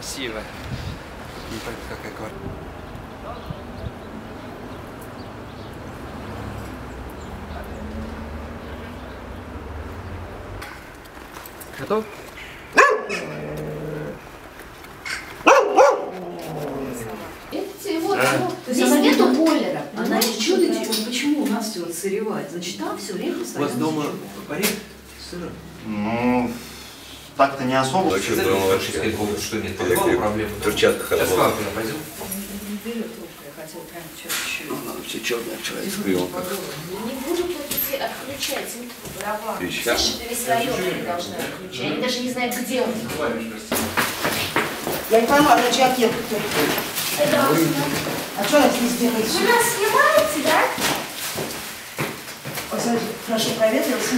красиво. Не только какая квартира. Готов? Здесь нету бойлера. Она не чудит, почему у нас все сыревает. Значит, там все время У постоянно. вас дома порядок? Сыро? Ну, так-то не особо. Что нет, проблем. В перчатках Сейчас к вам пойдем. Не берет трубку, я хотела прям чуть-чуть. Надо все черное человек в пленках. Не будут эти отключать барабан. Сейчас. Слышите, весь район они должны отключать. Они даже не знают, где он. Я не пойму, а на чья кепка? Это А что она здесь делает? вы нас снимаете, да? Посмотрите, хорошо проветрился.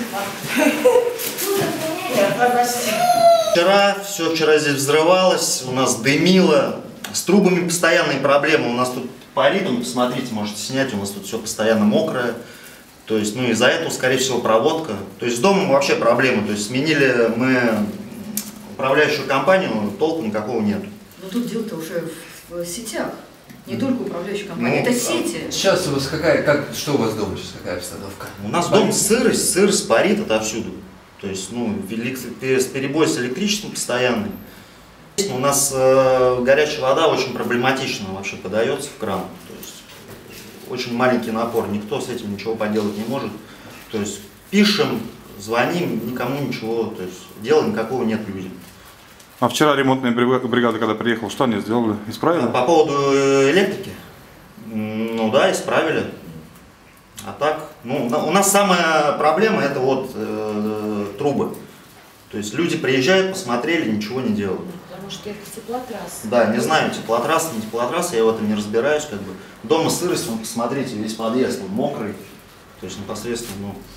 Вчера здесь взрывалось, у нас дымило, с трубами постоянные проблемы, у нас тут по ритму, посмотрите, можете снять, у нас тут все постоянно мокрое, то есть, ну из-за этого, скорее всего, проводка, то есть с домом вообще проблемы, то есть сменили мы управляющую компанию, толку никакого нет. Но тут дело-то уже в сетях. Не только управляющая компания, Ну, это сети. Сейчас у вас что у вас дома сейчас, какая обстановка? У нас дом сырость парит отовсюду. То есть, ну, перебой с электричеством постоянный. У нас горячая вода очень проблематично вообще подается в кран. То есть, очень маленький напор, никто с этим ничего поделать не может. То есть, пишем, звоним, никому ничего, то есть, дела никакого нет людям. А вчера ремонтная бригада, когда приехала, что они сделали? Исправили? По поводу электрики? Ну да, исправили. А так, ну, у нас самая проблема это вот трубы. То есть люди приезжают, посмотрели, ничего не делают. Потому что это теплотрасса. Да, не знаю, теплотрасса, не теплотрасса, я в этом не разбираюсь. Как бы. Дома сырость, вон, посмотрите, весь подъезд он мокрый. То есть непосредственно, ну,